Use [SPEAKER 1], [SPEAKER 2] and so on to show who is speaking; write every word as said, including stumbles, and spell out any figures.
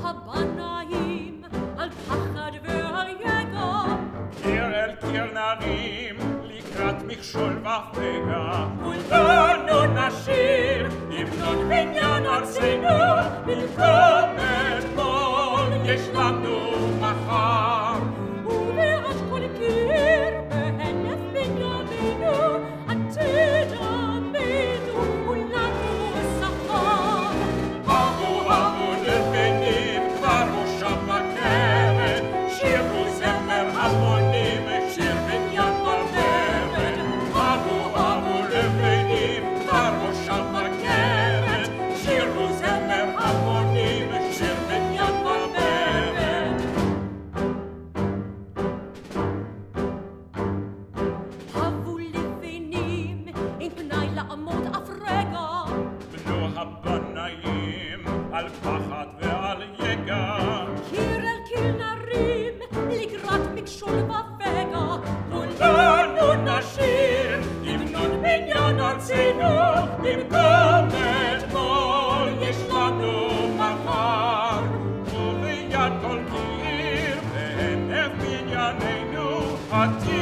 [SPEAKER 1] הבנאים על פחד ועל יגע,
[SPEAKER 2] קיר אל קיר נרים לקראת מכשול ופגע, כולנו נשיר המנון בניין ארצנו, במקום אתמול יש לנו מחר.
[SPEAKER 1] ובראש כל קיר בהנף בנימינו עתיד עמנו כולנו שכר.
[SPEAKER 2] הבו הבו לבנים כבר מושב בכרת, שירו זמר המונים שיר בניין ברברת. הבו הבו לבנים כבר מושב בכרת, שירו זמר המונים שיר בניין ברברת.
[SPEAKER 1] הבו לבנים אין פנאי לעמוד אף רגע,
[SPEAKER 2] בנו הבנאים על פחד ועל יגע,
[SPEAKER 1] קיר אל קיר נרים לקראת מכשול ופגע,
[SPEAKER 2] כולנו נשיר המנון בניין ארצנו, במקום אתמול יש לנו מחר. וביד כל קיר בהנף בנייננו עתיד